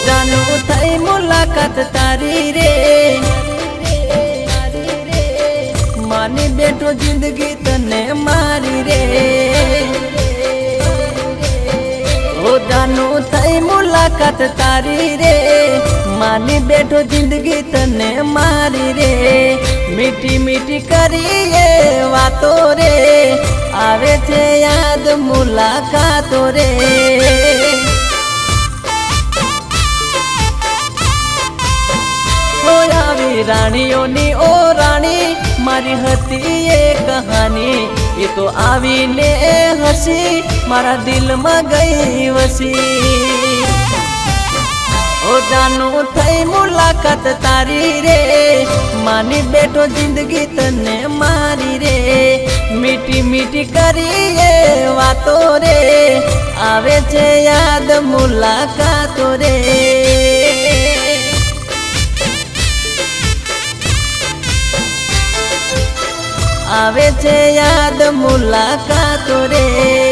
जानू थई मुलाकात तारी रे, मानी बैठो जिंदगी तने मारी रे। ओ जानू थई मुलाकात तारी रे, मानी बैठो जिंदगी तने मारी रे। मीठी मीठी करिए वातो रे, आवे छे याद मुलाकातो रे। ओ आवी राणीओनी ओ राणी मारी हती ये कहानी, ये तो आवी ने हसी मारा दिल में गई वसी। ओ जानू थई मुलाकात तारी रे, मानी बैठो जिंदगी तने मारी रे। मीठी मीठी करिए वातो रे, आवे छे याद मुलाकातो रे। आवे छे याद मुलाकातो रे।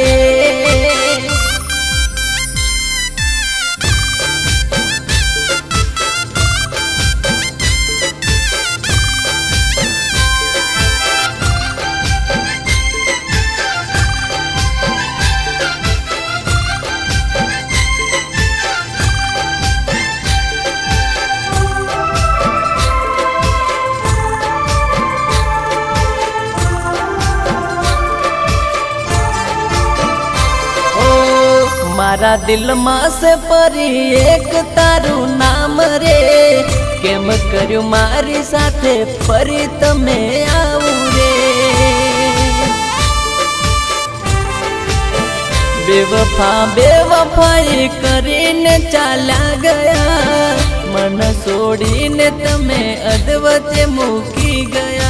मारा दिल में से परी एक तारू नाम रे, केम कर्यु मारी साथे परी तमे आवू रे। बेवफा बेवफाई करीने चाल्या गया, मन छोड़ीने तमे अधवच्चे मूकी गया।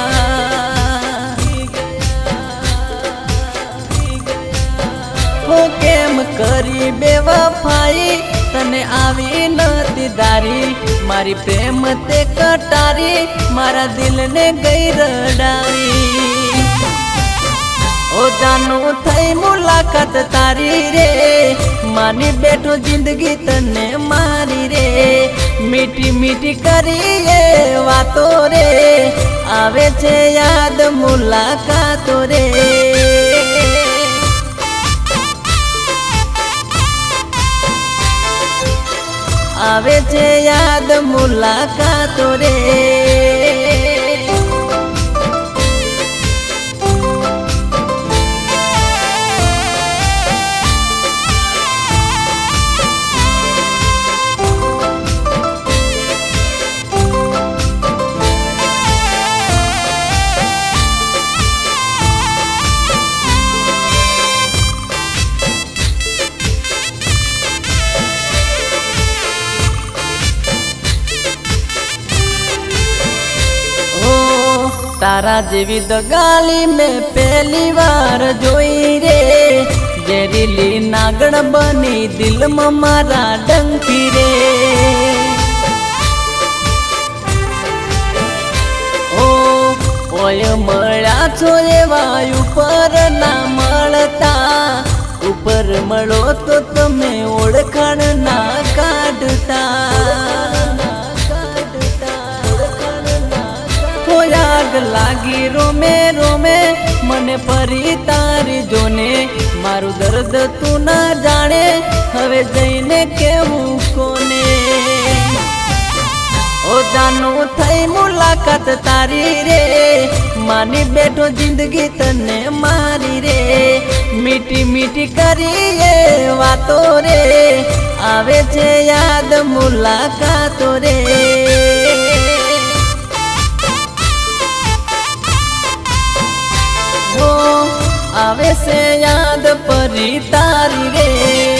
हो केम करी बेवफाई तने आवी नती दारी, मारी प्रेम ते कटारी मारा दिल ने गई रडावी। ओ जानू थई मुलाकात तारी रे, मानी बैठो जिंदगी तने मारी रे। मीठी मीठी करिए वातो रे, आवे छे याद मुलाकातो रे। आवे छे याद मुलाकातो रे। तारा जेवी दगाली में पहली बार जोई रे, जहरीली नागण बनी दिल में मारा डंकी रे। ओ ओय मळ्या छो एवा ऊपर ना मळता, ऊपर मळो तो तमे ओळखाण ना काढता। आग लागी रोमे रोमे मने परी तारी जोने, मारू दर्द तू ना जाने हवे जईने केहूं कोने। ओ जानू थई मुलाकात तारी रे, मानी बैठो जिंदगी तने मारी रे। मीठी मीठी करिए वातो रे, आवे छे याद मुलाकातो रे। आवे से याद परी तारी रे,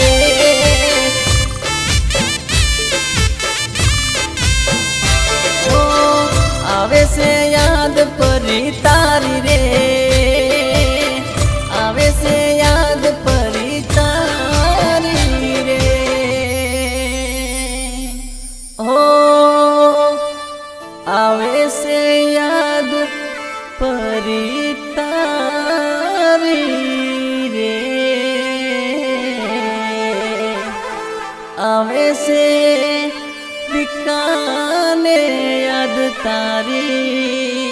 ओ आवे से याद परी तारी रे। आवे से याद परी तारी रे। ओ आवे से याद परी तारी रे। आवे से ठिकाने याद तारी।